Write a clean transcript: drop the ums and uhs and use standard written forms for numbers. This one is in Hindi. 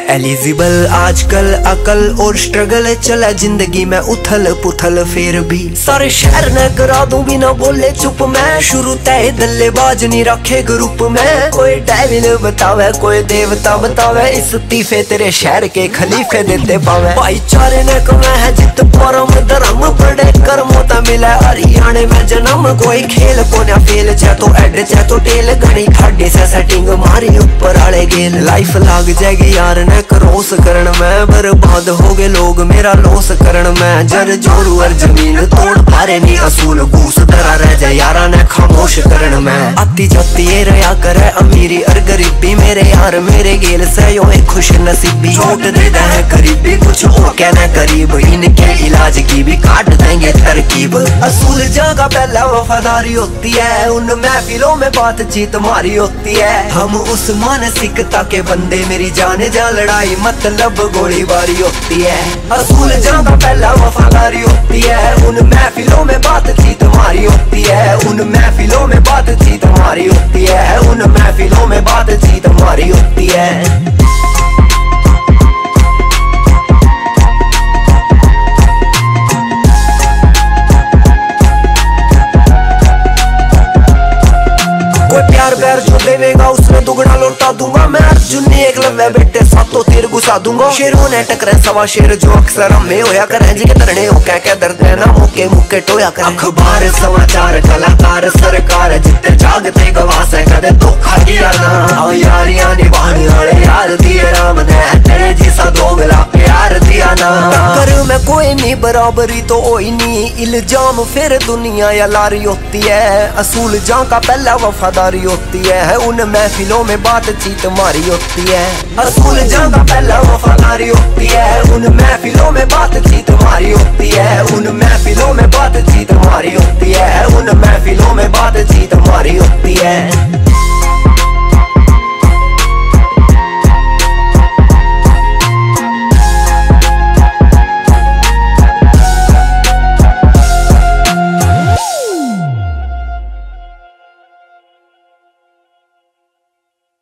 एलिजिबल आजकल अकल और स्ट्रगल चला जिंदगी में उथल पुथल फिर भी सारे शहर ने करा दूं बिना बोले चुप मैं शुरू तय दल्लेबाज नहीं रखे ग्रुप में कोई डेविल बतावे कोई देवता बतावे इस्तीफे तेरे शहर के खलीफे देते पावे भाईचारे ने कमा है जित परम धर्म बड़े कर्मों ता मिला हरियाणे में जन्म कोई खेल को ना फेल चाहे तो एड चाहे तो टेल घनी खाडे से सेटिंग मारी ऊपर आले गेल लाइफ लाग जाएगी यार ने क्रॉस करण में बर्बाद हो गए लोग मेरा लॉस करण में जर जोरू और जमीन तोड़ पारे नहीं असूल घूस धरा रह जाए यारा ने खामोश करण में आती जाती ये रहा करे अमीरी और गरीबी मेरे यार मेरे गेल से यो एक खुश नसीबी छोट देता है गरीबी कुछ हो कहना करीब इनके इलाज की भी काट देंगे तरकीब असूल जगह पहला वफादारी होती है उन महफिलों में बातचीत मारी होती है हम उस मानसिकता के बंदे मेरी जाने जा लड़ाई मतलब गोलीबारी होती है असूल जगह पहला वफादारी होती है उन महफिलों में बातचीत मारी होती है उन महफिलों में बातचीत मारी होती है उन महफिलों में बातचीत मारी होती है। प्यार प्यार जो देवेगा उसने दुगना लौटा दूंगा मैं अर्जुन ने एक लवे बेटे सातों तीर घुसा दूंगा शेरों ने टकरे सवा शेर जो अक्सर हमें होया करें जी के तरने हो क्या दर्द है ना मुके मुके टोया करें अखबार समाचार कलाकार सरकार जितने जागते गवाह से कदे धोखा किया ना यारियां निभाने वाले यार दिए राम ने तेरे जैसा दोगला प्यार दिया ना टक्कर में कोई नहीं बराबरी तो कोई नहीं इल्जाम फिर दुनिया या लारी होती है असूल जहाँ का पहला वफादारी होती है उन महफिलों में बातचीत मारी होती है असूल जहाँ का पहला वफादारी होती है उन महफिलों में बातचीत मारी होती है उन महफिलों में बातचीत मारी होती है उन महफिलों में बातचीत मारी होती है।